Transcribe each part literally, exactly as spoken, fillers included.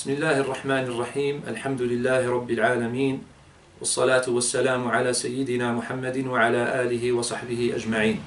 بسم الله الرحمن الرحيم. الحمد لله رب العالمين، والصلاة والسلام على سيدنا محمد وعلى آله وصحبه أجمعين.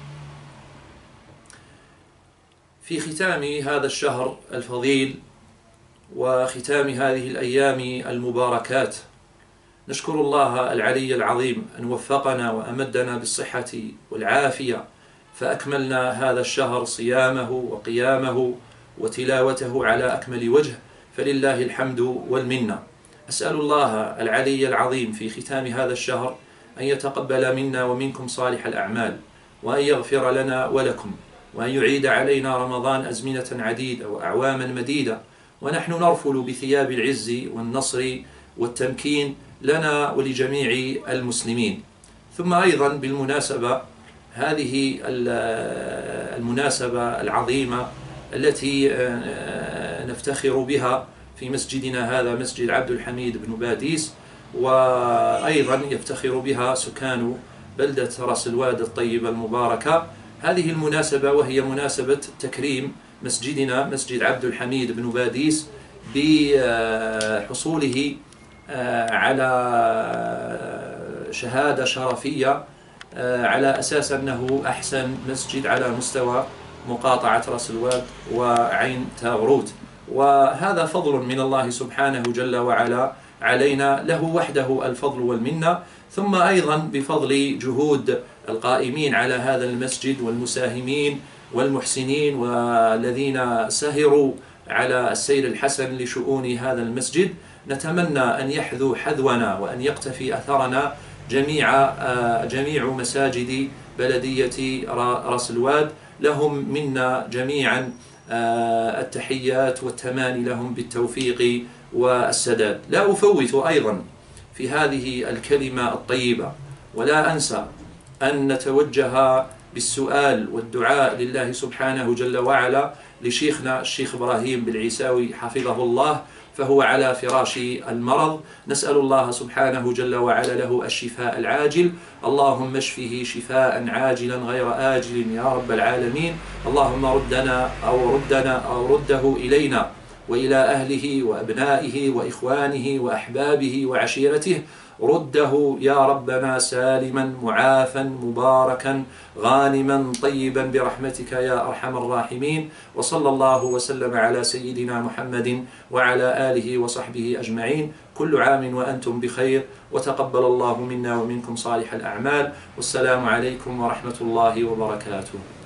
في ختام هذا الشهر الفضيل وختام هذه الأيام المباركات نشكر الله العلي العظيم أن وفقنا وأمدنا بالصحة والعافية، فأكملنا هذا الشهر صيامه وقيامه وتلاوته على أكمل وجه، فلله الحمد والمنة. أسأل الله العلي العظيم في ختام هذا الشهر أن يتقبل منا ومنكم صالح الأعمال، وأن يغفر لنا ولكم، وأن يعيد علينا رمضان أزمنة عديدة وأعواما مديدة، ونحن نرفل بثياب العز والنصر والتمكين لنا ولجميع المسلمين. ثم أيضا بالمناسبة هذه المناسبة العظيمة التي نفتخر بها في مسجدنا هذا، مسجد عبد الحميد بن باديس، وأيضا يفتخر بها سكان بلدة راس الواد الطيبة المباركة. هذه المناسبة وهي مناسبة تكريم مسجدنا مسجد عبد الحميد بن باديس بحصوله على شهادة شرفية على أساس أنه أحسن مسجد على مستوى مقاطعة راس الواد وعين تاغروت، وهذا فضل من الله سبحانه جل وعلا علينا، له وحده الفضل والمنة. ثم أيضا بفضل جهود القائمين على هذا المسجد والمساهمين والمحسنين والذين سهروا على السير الحسن لشؤون هذا المسجد، نتمنى أن يحذو حذونا وأن يقتفي أثرنا جميع جميع مساجد بلدية راس الواد. لهم منا جميعا التحيات والتماني لهم بالتوفيق والسداد. لا أفوت أيضا في هذه الكلمة الطيبة ولا أنسى أن نتوجه بالسؤال والدعاء لله سبحانه جل وعلا لشيخنا الشيخ إبراهيم بالعيساوي حفظه الله، فهو على فراش المرض. نسأل الله سبحانه جل وعلا له الشفاء العاجل، اللهم اشفه شفاء عاجلا غير آجل يا رب العالمين. اللهم ردنا أو ردنا أو رده إلينا وإلى أهله وأبنائه وإخوانه وأحبابه وعشيرته، رده يا ربنا سالما معافا مباركا غانما طيبا برحمتك يا أرحم الراحمين. وصلى الله وسلم على سيدنا محمد وعلى آله وصحبه أجمعين. كل عام وأنتم بخير، وتقبل الله منا ومنكم صالح الأعمال. والسلام عليكم ورحمة الله وبركاته.